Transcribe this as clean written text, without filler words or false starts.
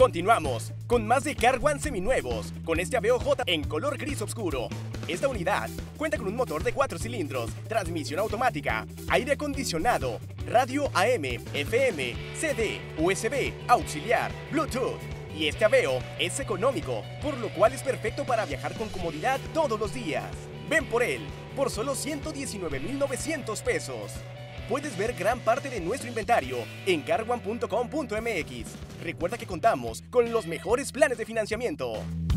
Continuamos con más de Car One seminuevos, con este Aveo J en color gris oscuro. Esta unidad cuenta con un motor de 4 cilindros, transmisión automática, aire acondicionado, radio AM, FM, CD, USB, auxiliar, Bluetooth. Y este Aveo es económico, por lo cual es perfecto para viajar con comodidad todos los días. Ven por él, por solo 119,900 pesos. Puedes ver gran parte de nuestro inventario en carone.com.mx. Recuerda que contamos con los mejores planes de financiamiento.